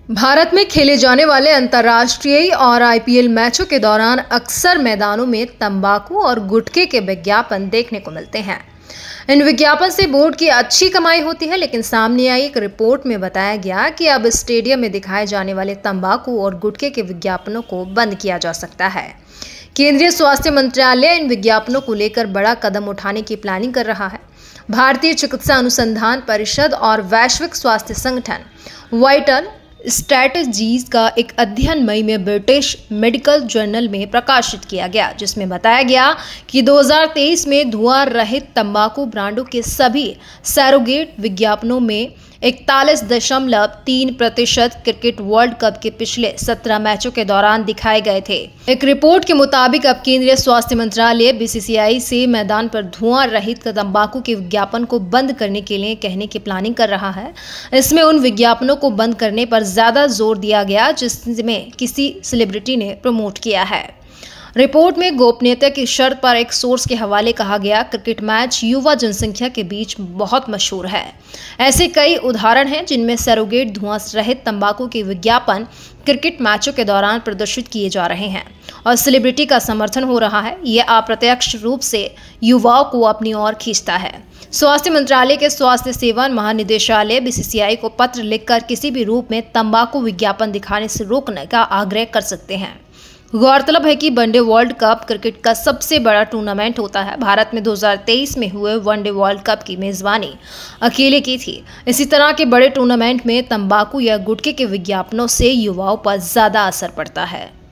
भारत में खेले जाने वाले अंतर्राष्ट्रीय और आईपीएल मैचों के दौरान अक्सर मैदानों में तंबाकू और गुटखे के विज्ञापन देखने को मिलते हैं। इन विज्ञापन से बोर्ड की अच्छी कमाई होती है, लेकिन सामने आई एक रिपोर्ट में बताया गया कि अब स्टेडियम में दिखाए जाने वाले तंबाकू और गुटखे के विज्ञापनों को बंद किया जा सकता है। केंद्रीय स्वास्थ्य मंत्रालय इन विज्ञापनों को लेकर बड़ा कदम उठाने की प्लानिंग कर रहा है। भारतीय चिकित्सा अनुसंधान परिषद और वैश्विक स्वास्थ्य संगठन वाइटल स्ट्रैटेजीज का एक अध्ययन मई में ब्रिटिश मेडिकल जर्नल में प्रकाशित किया गया, जिसमें बताया गया कि 2023 में धुआं रहित तंबाकू ब्रांडों के सभी सरोगेट विज्ञापनों में 41.3% क्रिकेट वर्ल्ड कप के पिछले 17 मैचों के दौरान दिखाए गए थे। एक रिपोर्ट के मुताबिक अब केंद्रीय स्वास्थ्य मंत्रालय बीसीसीआई से मैदान पर धुआं रहित तंबाकू के विज्ञापन को बंद करने के लिए कहने की प्लानिंग कर रहा है। इसमें उन विज्ञापनों को बंद करने पर ज्यादा जोर दिया गया जिसमें किसी सेलिब्रिटी ने प्रमोट किया है। रिपोर्ट में गोपनीयता की शर्त पर एक सोर्स के हवाले कहा गया, क्रिकेट मैच युवा जनसंख्या के बीच बहुत मशहूर है। ऐसे कई उदाहरण हैं जिनमें सरोगेट धुआं रहित तंबाकू के विज्ञापन क्रिकेट मैचों के दौरान प्रदर्शित किए जा रहे हैं और सेलिब्रिटी का समर्थन हो रहा है। यह अप्रत्यक्ष रूप से युवाओं को अपनी ओर खींचता है। स्वास्थ्य मंत्रालय के स्वास्थ्य सेवा महानिदेशालय बीसीसीआई को पत्र लिखकर किसी भी रूप में तंबाकू विज्ञापन दिखाने से रोकने का आग्रह कर सकते हैं। गौरतलब है कि वनडे वर्ल्ड कप क्रिकेट का सबसे बड़ा टूर्नामेंट होता है। भारत में 2023 में हुए वनडे वर्ल्ड कप की मेजबानी अकेले की थी। इसी तरह के बड़े टूर्नामेंट में तंबाकू या गुटखे के विज्ञापनों से युवाओं पर ज्यादा असर पड़ता है।